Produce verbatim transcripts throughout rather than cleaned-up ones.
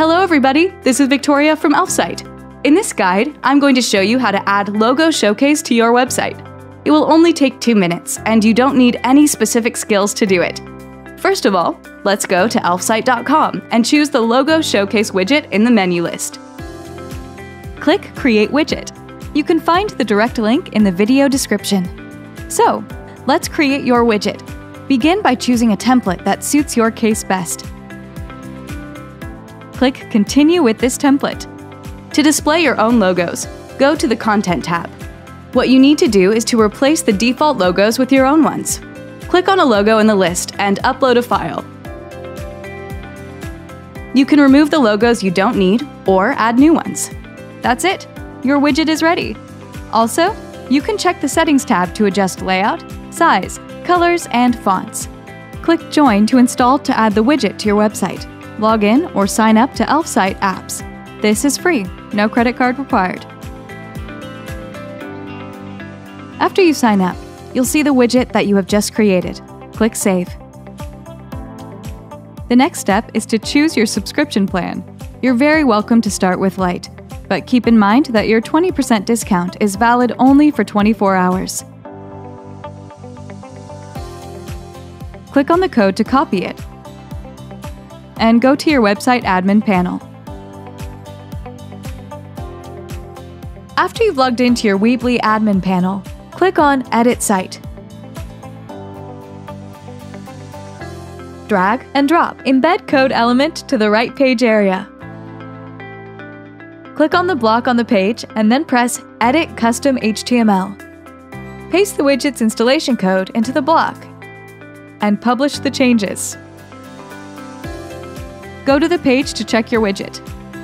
Hello everybody, this is Victoria from Elfsight. In this guide, I'm going to show you how to add Logo Showcase to your website. It will only take two minutes, and you don't need any specific skills to do it. First of all, let's go to elfsight dot com and choose the Logo Showcase widget in the menu list. Click Create Widget. You can find the direct link in the video description. So, let's create your widget. Begin by choosing a template that suits your case best. Click Continue with this template. To display your own logos, go to the Content tab. What you need to do is to replace the default logos with your own ones. Click on a logo in the list and upload a file. You can remove the logos you don't need or add new ones. That's it! Your widget is ready. Also, you can check the Settings tab to adjust layout, size, colors, and fonts. Click Join to install to add the widget to your website. Log in or sign up to Elfsight apps. This is free, no credit card required. After you sign up, you'll see the widget that you have just created. Click Save. The next step is to choose your subscription plan. You're very welcome to start with Lite, but keep in mind that your twenty percent discount is valid only for twenty-four hours. Click on the code to copy it, and go to your website admin panel. After you've logged into your Weebly admin panel, click on Edit Site. Drag and drop Embed Code element to the right page area. Click on the block on the page and then press Edit Custom H T M L. Paste the widget's installation code into the block and publish the changes. Go to the page to check your widget.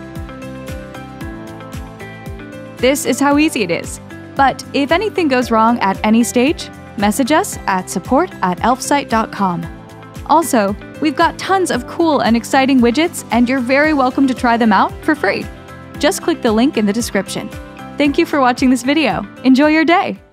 This is how easy it is. But if anything goes wrong at any stage, message us at support at elfsight dot com. Also, we've got tons of cool and exciting widgets, and you're very welcome to try them out for free. Just click the link in the description. Thank you for watching this video. Enjoy your day!